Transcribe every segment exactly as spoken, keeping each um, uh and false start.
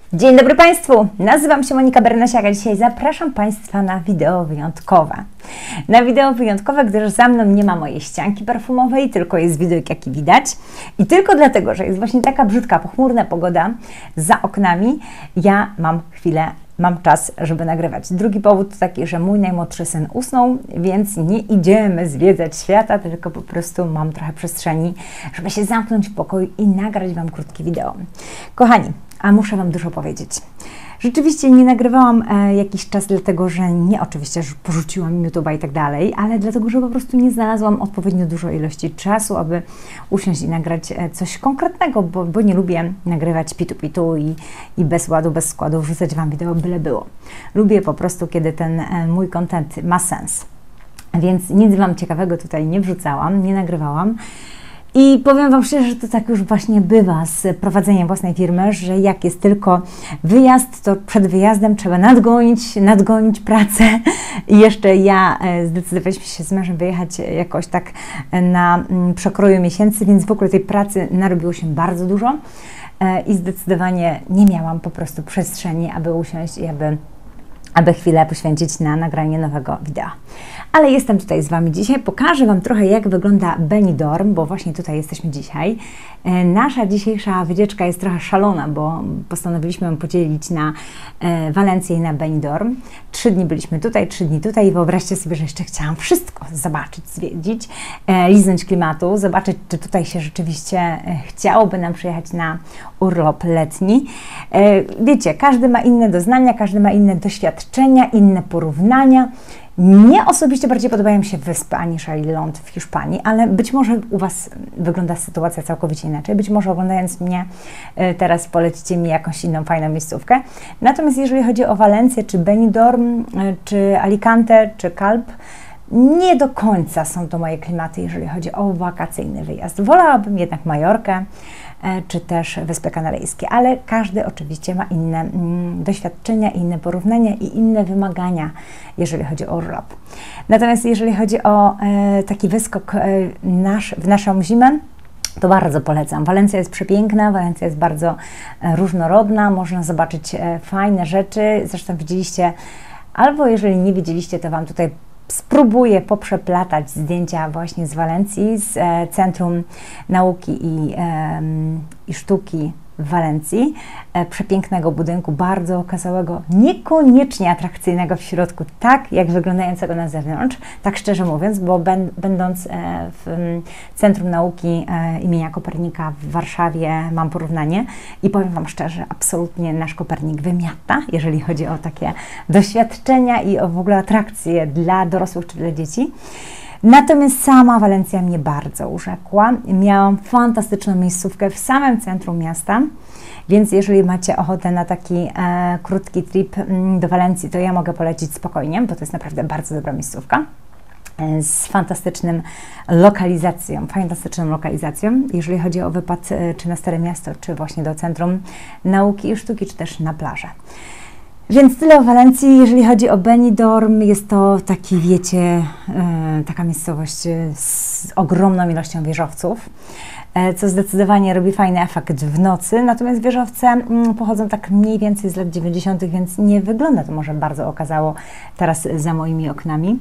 Dzień dobry Państwu, nazywam się Monika Bernasiak, a dzisiaj zapraszam Państwa na wideo wyjątkowe. Na wideo wyjątkowe, gdyż za mną nie ma mojej ścianki perfumowej, tylko jest widok, jaki widać. I tylko dlatego, że jest właśnie taka brzydka, pochmurna pogoda za oknami, ja mam chwilę, mam czas, żeby nagrywać. Drugi powód to taki, że mój najmłodszy syn usnął, więc nie idziemy zwiedzać świata, tylko po prostu mam trochę przestrzeni, żeby się zamknąć w pokoju i nagrać Wam krótkie wideo. Kochani, a muszę Wam dużo powiedzieć. Rzeczywiście nie nagrywałam e, jakiś czas, dlatego że nie oczywiście, że porzuciłam YouTube'a i tak dalej, ale dlatego, że po prostu nie znalazłam odpowiednio dużo ilości czasu, aby usiąść i nagrać e, coś konkretnego, bo, bo nie lubię nagrywać pitu-pitu i, i bez ładu, bez składu, wrzucać Wam wideo byle było. Lubię po prostu, kiedy ten e, mój content ma sens. Więc nic Wam ciekawego tutaj nie wrzucałam, nie nagrywałam. I powiem Wam szczerze, że to tak już właśnie bywa z prowadzeniem własnej firmy, że jak jest tylko wyjazd, to przed wyjazdem trzeba nadgonić, nadgonić pracę. I jeszcze ja zdecydowaliśmy się z mężem wyjechać jakoś tak na przekroju miesięcy, więc w ogóle tej pracy narobiło się bardzo dużo i zdecydowanie nie miałam po prostu przestrzeni, aby usiąść i aby aby chwilę poświęcić na nagranie nowego wideo. Ale jestem tutaj z Wami dzisiaj, pokażę Wam trochę, jak wygląda Benidorm, bo właśnie tutaj jesteśmy dzisiaj. E, nasza dzisiejsza wycieczka jest trochę szalona, bo postanowiliśmy ją podzielić na e, Walencję i na Benidorm. Trzy dni byliśmy tutaj, trzy dni tutaj i wyobraźcie sobie, że jeszcze chciałam wszystko zobaczyć, zwiedzić, e, liznąć klimatu, zobaczyć, czy tutaj się rzeczywiście e, chciałoby nam przyjechać na urlop letni. E, wiecie, każdy ma inne doznania, każdy ma inne doświadczenia, inne porównania. Mnie osobiście bardziej podobają się wyspy aniżeli ląd w Hiszpanii, ale być może u Was wygląda sytuacja całkowicie inaczej. Być może oglądając mnie teraz polecicie mi jakąś inną fajną miejscówkę. Natomiast jeżeli chodzi o Walencję, czy Benidorm, czy Alicante, czy Calp, nie do końca są to moje klimaty, jeżeli chodzi o wakacyjny wyjazd. Wolałabym jednak Majorkę, czy też Wyspy Kanaryjskie, ale każdy oczywiście ma inne mm, doświadczenia, inne porównania i inne wymagania, jeżeli chodzi o urlop. Natomiast jeżeli chodzi o e, taki wyskok e, nasz, w naszą zimę, to bardzo polecam. Walencja jest przepiękna, Walencja jest bardzo e, różnorodna, można zobaczyć e, fajne rzeczy, zresztą widzieliście, albo jeżeli nie widzieliście, to Wam tutaj spróbuję poprzeplatać zdjęcia właśnie z Walencji, z e, Centrum Nauki i, e, i Sztuki w Walencji. E, przepięknego budynku, bardzo okazałego, niekoniecznie atrakcyjnego w środku, tak jak wyglądającego na zewnątrz, tak szczerze mówiąc, bo ben, będąc e, w Centrum Nauki e, imienia Kopernika w Warszawie mam porównanie i powiem Wam szczerze, absolutnie nasz Kopernik wymiata, jeżeli chodzi o takie doświadczenia i o w ogóle atrakcje dla dorosłych czy dla dzieci. Natomiast sama Walencja mnie bardzo urzekła. Miałam fantastyczną miejscówkę w samym centrum miasta, więc jeżeli macie ochotę na taki e, krótki trip do Walencji, to ja mogę polecić spokojnie, bo to jest naprawdę bardzo dobra miejscówka e, z fantastycznym lokalizacją, fantastyczną lokalizacją, jeżeli chodzi o wypad e, czy na Stare Miasto, czy właśnie do Centrum Nauki i Sztuki, czy też na plażę. Więc tyle o Walencji. Jeżeli chodzi o Benidorm, jest to taki, wiecie, e, taka miejscowość z ogromną ilością wieżowców, e, co zdecydowanie robi fajny efekt w nocy. Natomiast wieżowce m, pochodzą tak mniej więcej z lat dziewięćdziesiątych, więc nie wygląda to może bardzo okazało teraz za moimi oknami.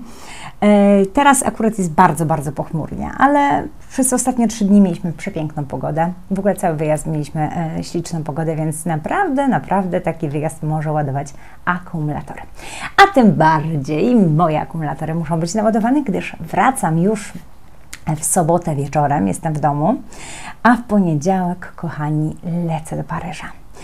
E, teraz akurat jest bardzo, bardzo pochmurnie, ale przez ostatnie trzy dni mieliśmy przepiękną pogodę. W ogóle cały wyjazd mieliśmy e, śliczną pogodę, więc naprawdę, naprawdę taki wyjazd może ładować akumulatory. A tym bardziej moje akumulatory muszą być naładowane, gdyż wracam już w sobotę wieczorem, jestem w domu, a w poniedziałek, kochani, lecę do Paryża.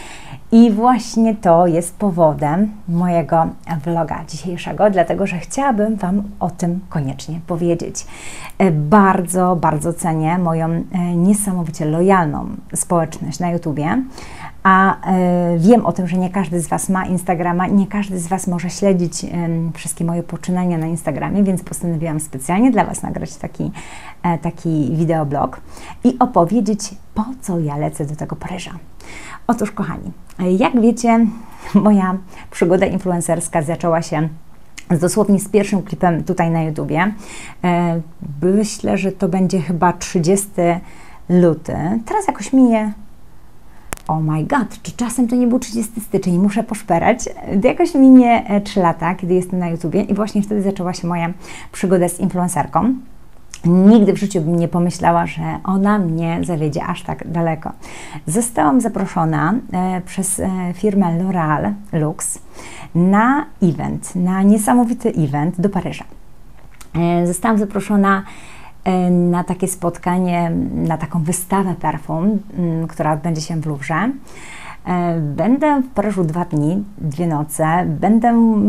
I właśnie to jest powodem mojego vloga dzisiejszego, dlatego że chciałabym Wam o tym koniecznie powiedzieć. Bardzo, bardzo cenię moją niesamowicie lojalną społeczność na YouTubie, a y, wiem o tym, że nie każdy z Was ma Instagrama, nie każdy z Was może śledzić y, wszystkie moje poczynania na Instagramie, więc postanowiłam specjalnie dla Was nagrać taki, e, taki wideoblog i opowiedzieć, po co ja lecę do tego Paryża. Otóż, kochani, jak wiecie, moja przygoda influencerska zaczęła się dosłownie z pierwszym klipem tutaj na YouTubie. E, myślę, że to będzie chyba trzydziesty luty. Teraz jakoś minie oh my god, czy czasem to nie był trzydziesty styczeń, muszę poszperać. Jakoś minie trzy lata, kiedy jestem na YouTubie i właśnie wtedy zaczęła się moja przygoda z influencerką. Nigdy w życiu bym nie pomyślała, że ona mnie zawiedzie aż tak daleko. Zostałam zaproszona e, przez e, firmę L'Oréal Luxe na event, na niesamowity event do Paryża. E, zostałam zaproszona e, na takie spotkanie, na taką wystawę perfum, m, która odbędzie się w Louvre. E, będę w Paryżu dwa dni, dwie noce. Będę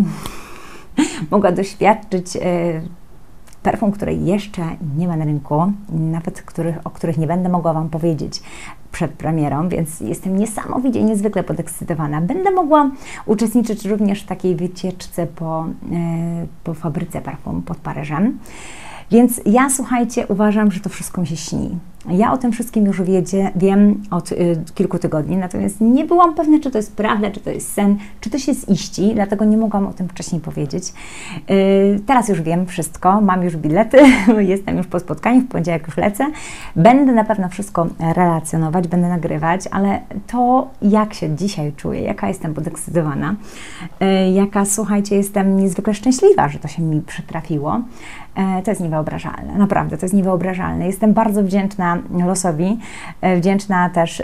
mogła doświadczyć e, perfum, której jeszcze nie ma na rynku, nawet których, o których nie będę mogła Wam powiedzieć przed premierą, więc jestem niesamowicie, niezwykle podekscytowana. Będę mogła uczestniczyć również w takiej wycieczce po, yy, po fabryce perfum pod Paryżem. Więc ja, słuchajcie, uważam, że to wszystko mi się śni. Ja o tym wszystkim już wiedzie, wiem od y, kilku tygodni, natomiast nie byłam pewna, czy to jest prawda, czy to jest sen, czy to się ziści, dlatego nie mogłam o tym wcześniej powiedzieć. Y, teraz już wiem wszystko, mam już bilety, jestem już po spotkaniu, w poniedziałek już lecę. Będę na pewno wszystko relacjonować, będę nagrywać, ale to, jak się dzisiaj czuję, jaka jestem podekscytowana, y, jaka, słuchajcie, jestem niezwykle szczęśliwa, że to się mi przytrafiło, y, to jest niewyobrażalne, naprawdę, to jest niewyobrażalne. Jestem bardzo wdzięczna losowi, wdzięczna też y,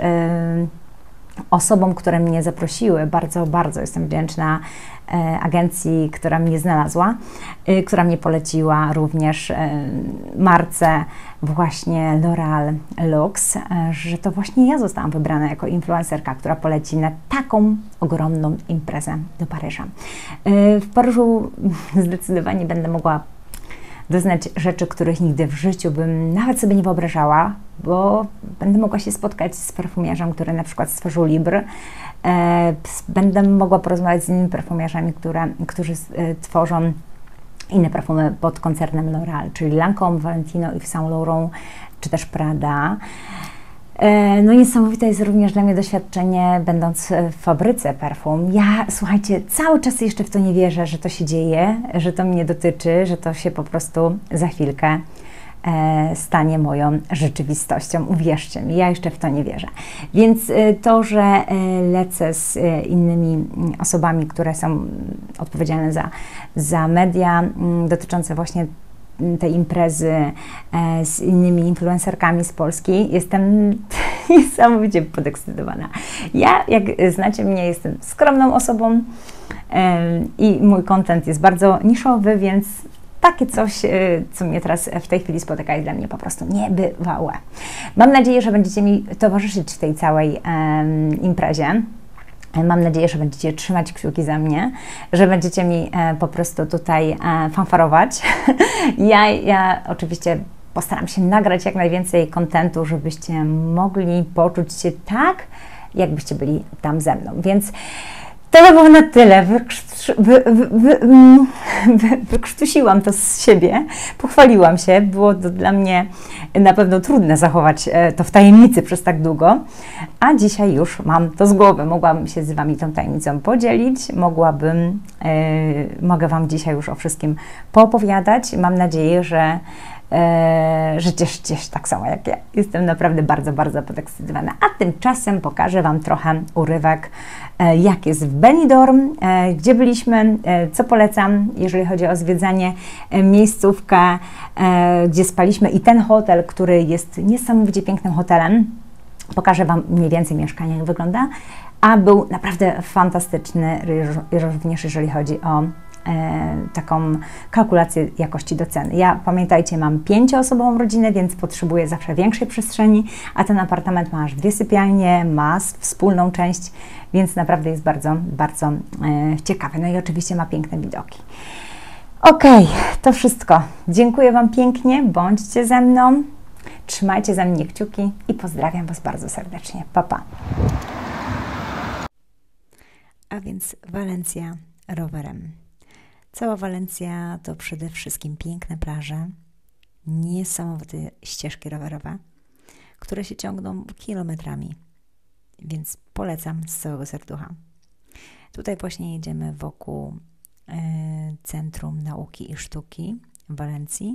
osobom, które mnie zaprosiły. Bardzo, bardzo jestem wdzięczna y, agencji, która mnie znalazła, y, która mnie poleciła, również y, marce właśnie L'Oréal Luxe, y, że to właśnie ja zostałam wybrana jako influencerka, która poleci na taką ogromną imprezę do Paryża. Y, w Paryżu zdecydowanie będę mogła doznać rzeczy, których nigdy w życiu bym nawet sobie nie wyobrażała, bo będę mogła się spotkać z perfumiarzem, który na przykład stworzył Libre. E, będę mogła porozmawiać z innymi perfumiarzami, które, którzy e, tworzą inne perfumy pod koncernem L'Oréal, czyli Lancôme, Valentino, Yves Saint Laurent, czy też Prada. No niesamowite jest również dla mnie doświadczenie, będąc w fabryce perfum. Ja, słuchajcie, cały czas jeszcze w to nie wierzę, że to się dzieje, że to mnie dotyczy, że to się po prostu za chwilkę e, stanie moją rzeczywistością. Uwierzcie mi, ja jeszcze w to nie wierzę. Więc e, to, że e, lecę z e, innymi osobami, które są odpowiedzialne za, za media m, dotyczące właśnie tej imprezy e, z innymi influencerkami z Polski, jestem niesamowicie podekscytowana. Ja, jak znacie mnie, jestem skromną osobą e, i mój content jest bardzo niszowy, więc takie coś, e, co mnie teraz w tej chwili spotyka, jest dla mnie po prostu niebywałe. Mam nadzieję, że będziecie mi towarzyszyć w tej całej e, imprezie. Mam nadzieję, że będziecie trzymać kciuki za mnie, że będziecie mi e, po prostu tutaj e, fanfarować. ja, ja oczywiście postaram się nagrać jak najwięcej kontentu, żebyście mogli poczuć się tak, jakbyście byli tam ze mną. Więc to by było na tyle. Wykrztu, wy, wy, wy, wy, wykrztusiłam to z siebie, pochwaliłam się. Było to dla mnie na pewno trudne zachować to w tajemnicy przez tak długo, a dzisiaj już mam to z głowy. Mogłabym się z Wami tą tajemnicą podzielić, mogłabym, yy, mogę Wam dzisiaj już o wszystkim poopowiadać. Mam nadzieję, że Eee, że cieszycie się tak samo jak ja. Jestem naprawdę bardzo, bardzo podekscytowana. A tymczasem pokażę Wam trochę urywek, e, jak jest w Benidorm, e, gdzie byliśmy, e, co polecam, jeżeli chodzi o zwiedzanie, e, miejscówkę, e, gdzie spaliśmy i ten hotel, który jest niesamowicie pięknym hotelem. Pokażę Wam mniej więcej mieszkanie, jak wygląda, a był naprawdę fantastyczny, również jeżeli chodzi o E, taką kalkulację jakości do ceny. Ja, pamiętajcie, mam pięcioosobową rodzinę, więc potrzebuję zawsze większej przestrzeni, a ten apartament ma aż dwie sypialnie, ma wspólną część, więc naprawdę jest bardzo, bardzo e, ciekawy. No i oczywiście ma piękne widoki. Ok, to wszystko. Dziękuję Wam pięknie, bądźcie ze mną, trzymajcie za mnie kciuki i pozdrawiam Was bardzo serdecznie. Pa, pa. A więc Walencja rowerem. Cała Walencja to przede wszystkim piękne plaże, niesamowite ścieżki rowerowe, które się ciągną kilometrami, więc polecam z całego serducha. Tutaj właśnie jedziemy wokół e, Centrum Nauki i Sztuki w Walencji.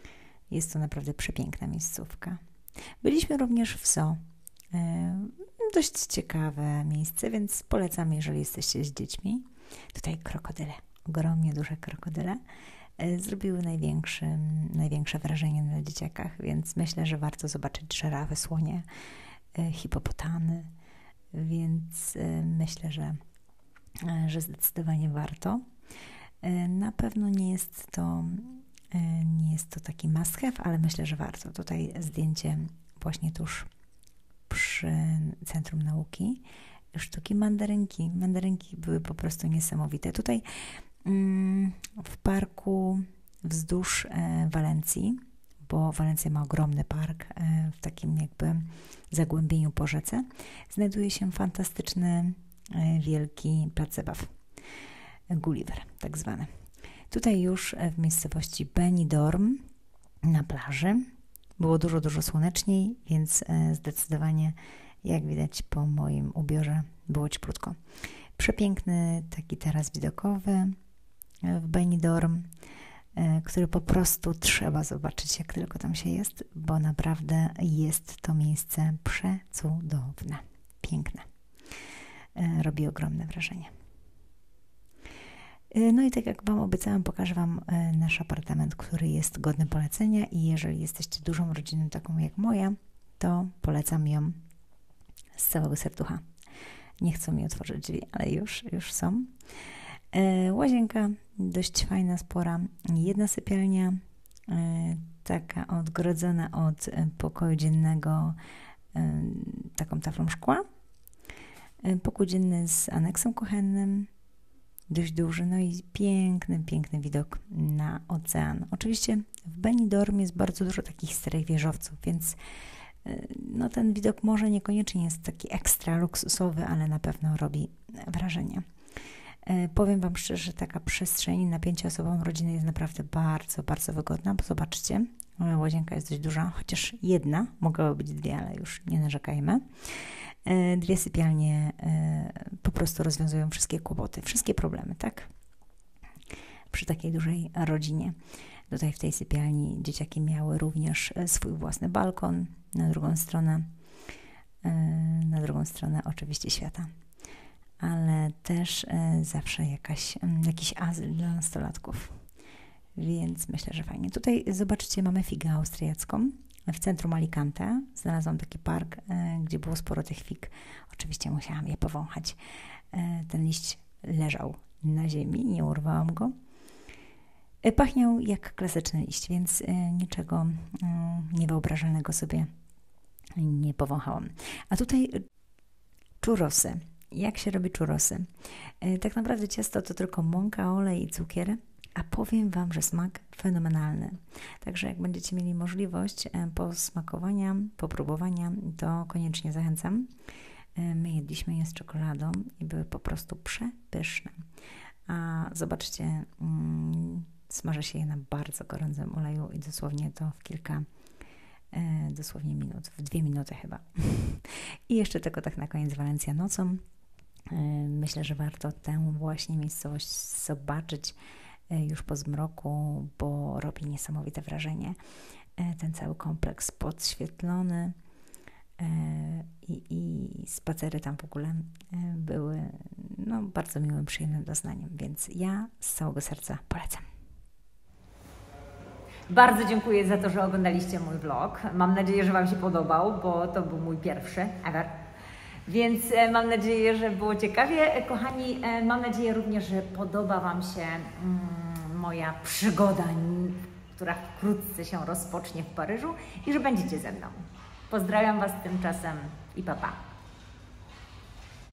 Jest to naprawdę przepiękna miejscówka. Byliśmy również w zoo. E, dość ciekawe miejsce, więc polecam, jeżeli jesteście z dziećmi. Tutaj krokodyle, ogromnie duże krokodyle. Zrobiły największe, największe wrażenie na dzieciakach, więc myślę, że warto zobaczyć żyrafy, słonie, hipopotamy, więc myślę, że, że zdecydowanie warto. Na pewno nie jest to, nie jest to taki must have, ale myślę, że warto. Tutaj zdjęcie właśnie tuż przy Centrum Nauki Sztuki mandarynki. Mandarynki były po prostu niesamowite. Tutaj w parku wzdłuż Walencji, bo Walencja ma ogromny park w takim jakby zagłębieniu po rzece, znajduje się fantastyczny, wielki plac zabaw. Gulliver, tak zwany. Tutaj już w miejscowości Benidorm na plaży było dużo, dużo słoneczniej, więc zdecydowanie, jak widać po moim ubiorze, było cieplutko. Przepiękny taki taras widokowy w Benidorm, który po prostu trzeba zobaczyć, jak tylko tam się jest, bo naprawdę jest to miejsce przecudowne, piękne. Robi ogromne wrażenie. No i tak jak Wam obiecałam, pokażę Wam nasz apartament, który jest godny polecenia i jeżeli jesteście dużą rodziną taką jak moja, to polecam ją z całego serducha. Nie chcą mi otworzyć drzwi, ale już, już są. Łazienka dość fajna, spora. Jedna sypialnia, taka odgrodzona od pokoju dziennego taką taflą szkła. Pokój dzienny z aneksem kuchennym, dość duży, no i piękny, piękny widok na ocean. Oczywiście w Benidorm jest bardzo dużo takich starych wieżowców, więc no ten widok może niekoniecznie jest taki ekstra luksusowy, ale na pewno robi wrażenie. Powiem Wam szczerze, że taka przestrzeń na pięcioosobową rodzinę jest naprawdę bardzo, bardzo wygodna, bo zobaczcie, łazienka jest dość duża, chociaż jedna, mogłaby być dwie, ale już nie narzekajmy. Dwie sypialnie po prostu rozwiązują wszystkie kłopoty, wszystkie problemy, tak? Przy takiej dużej rodzinie. Tutaj w tej sypialni dzieciaki miały również swój własny balkon, na drugą stronę, na drugą stronę oczywiście świata. Ale też zawsze jakaś, jakiś azyl dla nastolatków. Więc myślę, że fajnie. Tutaj zobaczcie, mamy figę austriacką. W centrum Alicante znalazłam taki park, gdzie było sporo tych fig. Oczywiście musiałam je powąchać. Ten liść leżał na ziemi, nie urwałam go. Pachniał jak klasyczny liść, więc niczego niewyobrażalnego sobie nie powąchałam. A tutaj churrosy. Jak się robi churrosy? Tak naprawdę ciasto to tylko mąka, olej i cukier, a powiem Wam, że smak fenomenalny. Także jak będziecie mieli możliwość posmakowania, popróbowania, to koniecznie zachęcam. My jedliśmy je z czekoladą i były po prostu przepyszne. A zobaczcie, mm, smaży się je na bardzo gorącym oleju i dosłownie to w kilka e, dosłownie minut, w dwie minuty chyba. I jeszcze tylko tak na koniec Walencja nocą. E, myślę, że warto tę właśnie miejscowość zobaczyć e, już po zmroku, bo robi niesamowite wrażenie. E, ten cały kompleks podświetlony e, i, i spacery tam w ogóle e, były no, bardzo miłym, przyjemnym doznaniem, więc ja z całego serca polecam. Bardzo dziękuję za to, że oglądaliście mój vlog. Mam nadzieję, że Wam się podobał, bo to był mój pierwszy ever. Więc mam nadzieję, że było ciekawie. Kochani, mam nadzieję również, że podoba Wam się mm, moja przygoda, która wkrótce się rozpocznie w Paryżu i że będziecie ze mną. Pozdrawiam Was tymczasem i pa pa.